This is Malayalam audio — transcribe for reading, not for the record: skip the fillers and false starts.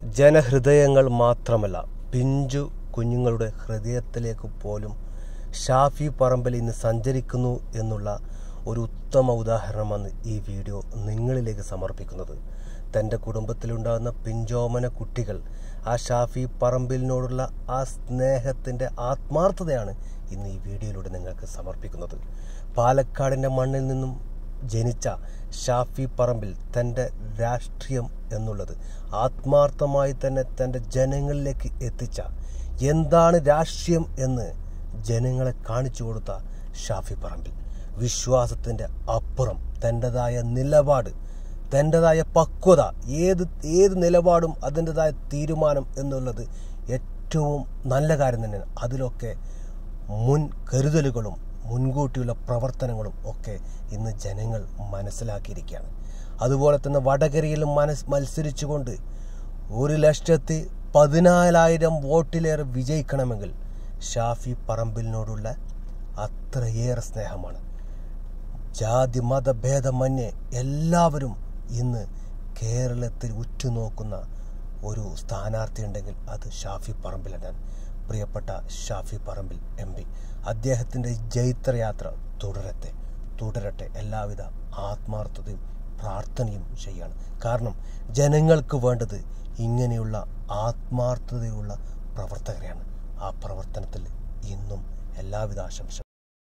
ജനഹൃദയങ്ങൾ മാത്രമല്ല, പിഞ്ചു കുഞ്ഞുങ്ങളുടെ ഹൃദയത്തിലേക്ക് പോലും ഷാഫി പറമ്പിൽ ഇന്ന് സഞ്ചരിക്കുന്നു എന്നുള്ള ഒരു ഉത്തമ ഉദാഹരണമാണ് ഈ വീഡിയോ നിങ്ങളിലേക്ക് സമർപ്പിക്കുന്നത്. തൻ്റെ കുടുംബത്തിലുണ്ടാകുന്ന പിഞ്ചോമന കുട്ടികൾ ആ ഷാഫി പറമ്പിലിനോടുള്ള ആ സ്നേഹത്തിൻ്റെ ആത്മാർത്ഥതയാണ് ഇന്ന് ഈ വീഡിയോയിലൂടെ നിങ്ങൾക്ക് സമർപ്പിക്കുന്നത്. പാലക്കാടിൻ്റെ മണ്ണിൽ നിന്നും ജനിച്ച ഷാഫി പറമ്പിൽ തൻ്റെ രാഷ്ട്രീയം എന്നുള്ളത് ആത്മാർത്ഥമായി തന്നെ തൻ്റെ ജനങ്ങളിലേക്ക് എത്തിച്ച, എന്താണ് രാഷ്ട്രീയം എന്ന് ജനങ്ങളെ കാണിച്ചു കൊടുത്ത ഷാഫി പറമ്പിൽ വിശ്വാസത്തിൻ്റെ അപ്പുറം തൻ്റെതായ നിലപാട്, തൻ്റെതായ പക്വത, ഏത് നിലപാടും അതിൻ്റെതായ തീരുമാനം എന്നുള്ളത് ഏറ്റവും നല്ല കാര്യം തന്നെയാണ്. അതിലൊക്കെ മുൻകരുതലുകളും മുൻകൂട്ടിയുള്ള പ്രവർത്തനങ്ങളും ഒക്കെ ഇന്ന് ജനങ്ങൾ മനസ്സിലാക്കിയിരിക്കുകയാണ്. അതുപോലെ തന്നെ വടകരയിൽ മത്സരിച്ചുകൊണ്ട് 1,14,000 വോട്ടിലേറെ വിജയിക്കണമെങ്കിൽ ഷാഫി പറമ്പിലിനോടുള്ള അത്രയേറെ സ്നേഹമാണ്. ജാതി മതഭേദമന്യേ എല്ലാവരും ഇന്ന് കേരളത്തിൽ ഉറ്റുനോക്കുന്ന ഒരു സ്ഥാനാർത്ഥി ഉണ്ടെങ്കിൽ അത് ഷാഫി പറമ്പിലാണ്. പ്രിയപ്പെട്ട ഷാഫി പറമ്പിൽ MP, അദ്ദേഹത്തിൻ്റെ ജൈത്രയാത്ര തുടരട്ടെ. എല്ലാവിധ ആത്മാർത്ഥതയും പ്രാർത്ഥനയും ചെയ്യാണ്. കാരണം ജനങ്ങൾക്ക് വേണ്ടത് ഇങ്ങനെയുള്ള ആത്മാർത്ഥതയുള്ള പ്രവർത്തകരെയാണ്. ആ പ്രവർത്തനത്തിൽ ഇന്നും എല്ലാവിധ ആശംസ.